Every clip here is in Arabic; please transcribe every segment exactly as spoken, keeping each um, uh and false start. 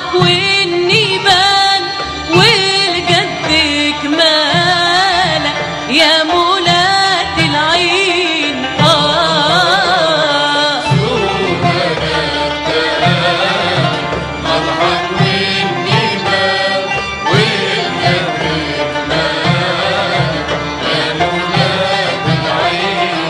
المضحك والنيبان والجد كمالة يا مولات العين. آه مضحك والنيبان والجد كمالة يا مولات العين.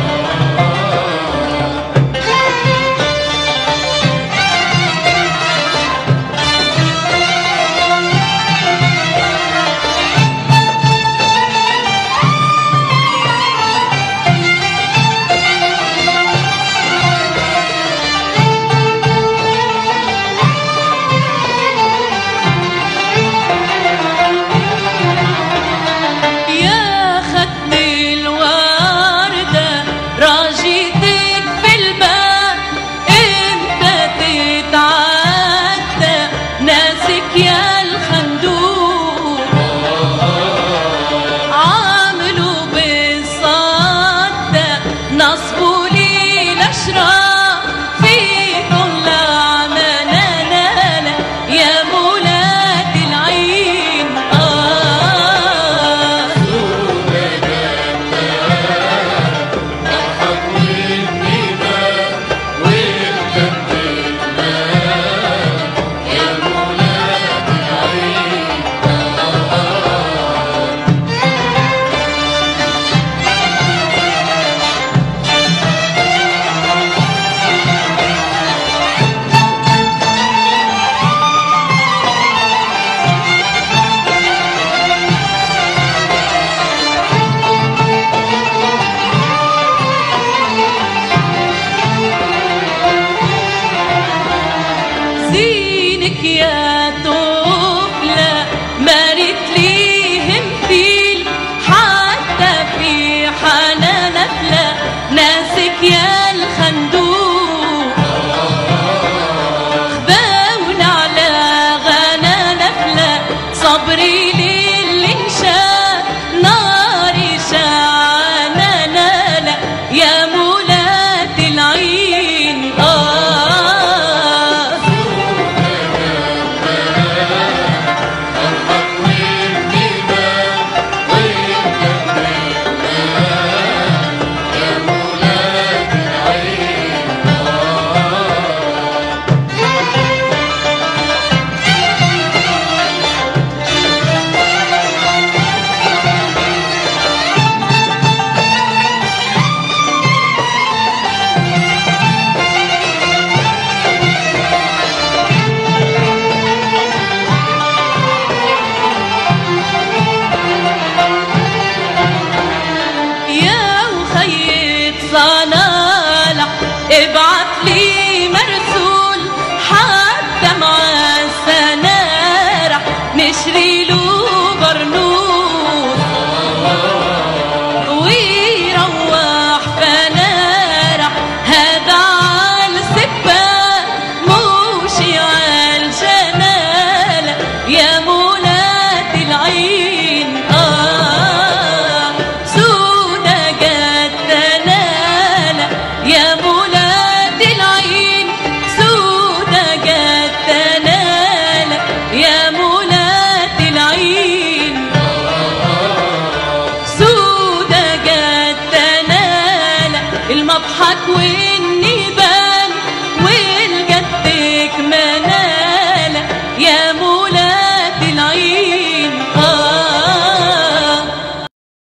يا ختم الوردة راجيتك في الباب امتى تتعدى ناسك يا الخندوق. عاملوا بالصدى نصبوا لي الاشرار في طلع منانا يا مولات العين. آه مضحك والنيبان والجد كمالة يا مولات العين. زينك يا طفلة مارت ليهم فيل حتى في حنا نفلة ناسك يا الخندوق. خباونا على غنا نفلة صبري للإنشاء ناري شعنا نالا يا مولات العين. آه مضحك والنيبان والجد كمالة يا مولات العين. يا وخيط صنالح ابعت لي مرسول حتى مع السنارح نشري له برنوس ويروح فنارح هذا على السبان موشي على الجنالة يا مولات العين. آه سودة جت تنالة يا مولات العين. سودة جت تنالة يا مولات العين. سودة جت تنالة المضحك والنيبان